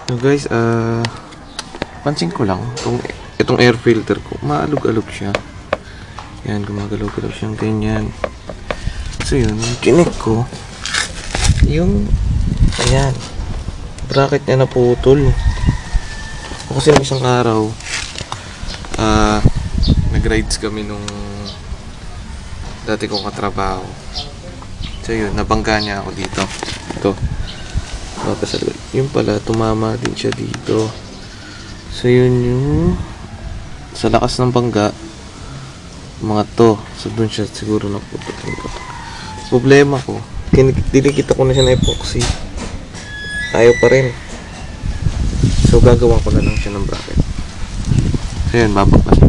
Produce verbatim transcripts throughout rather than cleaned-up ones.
So guys, ah uh, pansin ko lang itong, itong air filter ko, maalog-alog siya. Yan, gumagalaw-galaw siyang ganyan. So yun, chinek ko yung ayan, bracket niya naputol. Kasi nung isang araw ah uh, nag-rides kami nung dati kong katrabaho. So yun, nabangga niya ako dito. Ito. Tapos yun pala, tumama din siya dito. So yun yung sa lakas ng bangga, mga to. So dun siya siguro naputol. Problema ko, dinikita ko na siya na epoxy. Ayaw pa rin. So gagawa ko na lang siya ng bracket. So yun, babaklas.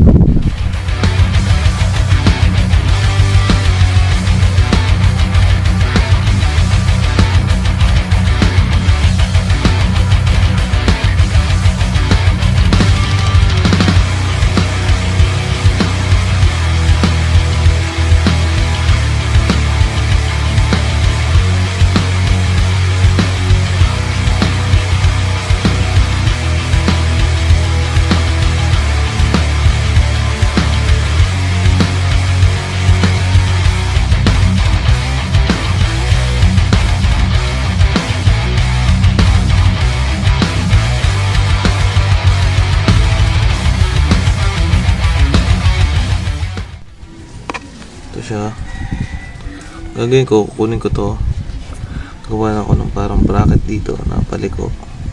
Siya. Gagawin ko, kukunin ko to. Gawa ako ng parang bracket dito na paliko.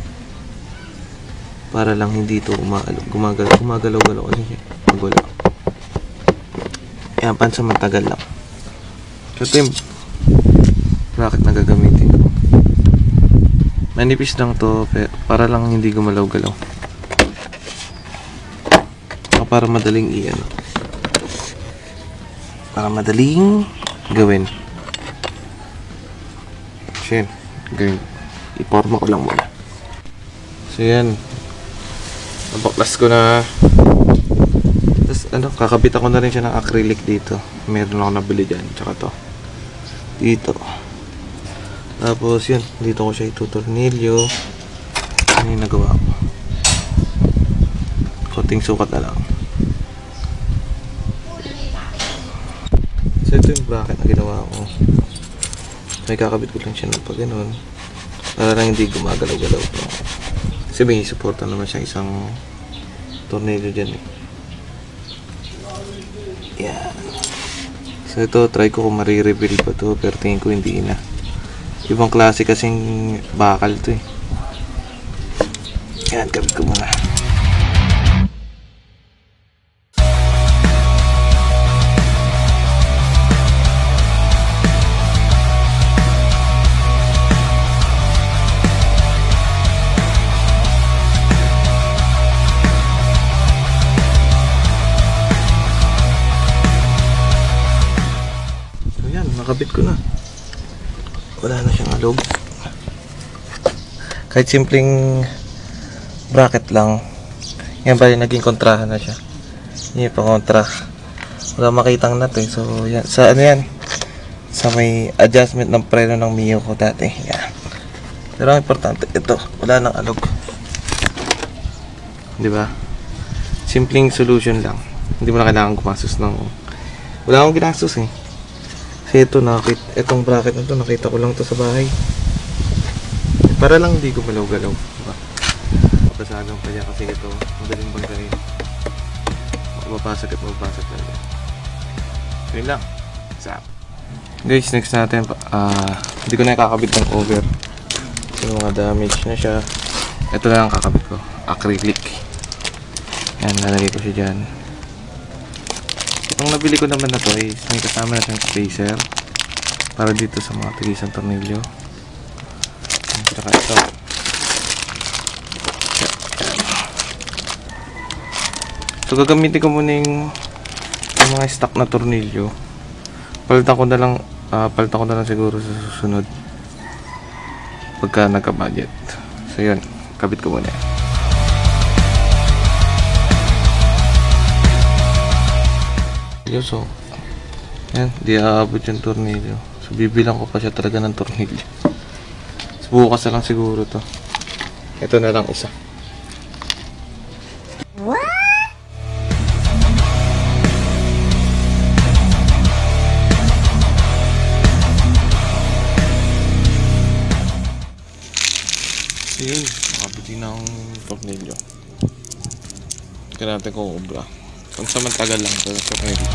Para lang hindi ito gumagalaw, gumagalaw-galaw kasi siya. Magwala. Ayan, pansamantagal lang. So ito yung bracket na gagamitin ko. Manipis lang to para lang hindi gumalaw-galaw. Para madaling iyan. Para madaling gawin. So yan, gawin. Iporma ko lang muna. So yan, nabaklas ko na. Tapos ano, kakabit ako na rin siya ng acrylic dito. Meron ako nabili dyan, tsaka to dito. Tapos yun, dito ko siya itutornilyo. Ano yung nagawa ko? Konting sukat na lang. So ito yung bracket na ginawa ko. May kakabit ko lang siya ng pag ganun, para lang hindi gumagalaw-galaw ito. Kasi may supportan naman siya isang tornilyo dyan eh. Yan. So ito, try ko kung marireveal pa to, pero tingin ko hindi na. Ibang klase kasing bakal to eh. Yan, kabit ko muna. Nakabit ko na. Wala na siyang alog. Kahit simpleng bracket lang. Yan ba yung naging kontrahan na siya. Yan yung pang-kontra. Wala makitang nut eh. So yan. Sa ano yan? Sa may adjustment ng preno ng Mio ko dati. Yan. Pero ang importante, ito. Wala nang alog. Diba? Simpleng solution lang. Hindi mo na kailangan gumastos ng... Wala akong ginastos eh. Kasi ito, nakita, itong bracket na ito, nakita ko lang ito sa bahay. Para lang hindi gumalaw-galaw. Diba? Papasagang pa niya kasi ito, madaling banggarin. Mapapasag at mapapasag talaga. So yun lang. Zap. Guys, next natin, uh, hindi ko na kakabit ng cover. So mga damage na siya. Ito na lang kakabit ko. Acrylic. Yan, nalagay ko siya dyan. Itong nabili ko naman na to is may kasama na siyang spacer para dito sa mga tigisang tornilyo. Saka ito. So gagamitin ko muna yung, yung mga stock na tornilyo. Palitan ko na lang, uh, palitan ko na lang siguro sa susunod pagka nagka-budget. So yun, kabit ko muna yan. So, yan, di aabot yung tornilyo. So, bibilang ko pa siya talaga ng tornilyo. So, bukas na lang siguro to. Ito na lang isa. So yun, nakabiti na akong tornilyo. Kaya natin kung obra. Kung samantagal lang ito sa tornilyo.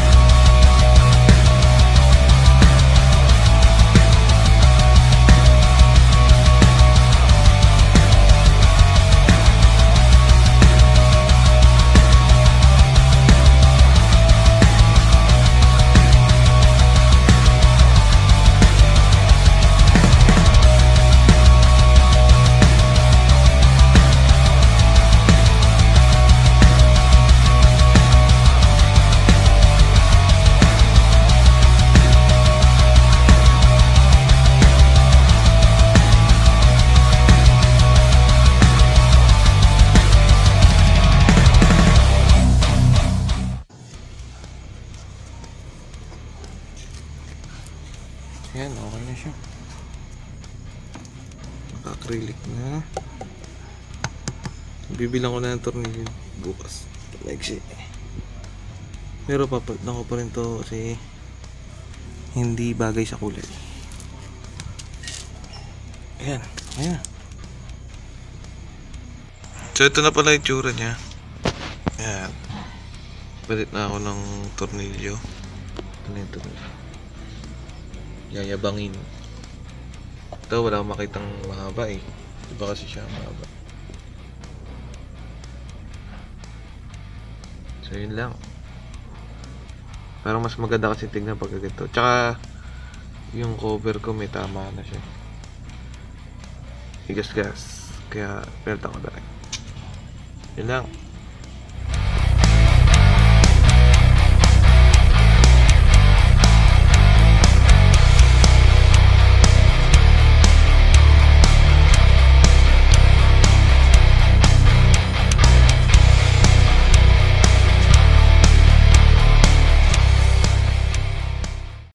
Ayan, okay na siya. Naka-acrylic na. Bibilang ko na ng tornilyo bukas. Maiksi. Pero papalitan ko pa rin to kasi hindi bagay sa kulay. Ayan, ayan. So ito na pala yung tsura niya. Ayan. Palit na ako ng tornilyo. Ano yung tornilyo? Yayabangin. Ito wala akong makitang mahaba eh. Diba kasi siya mahaba. So yun lang. Parang mas maganda kasi tignan pag ganito. Tsaka yung cover ko may tama na siya. Igas-gas. Kaya pelta ko na rin. Yun lang.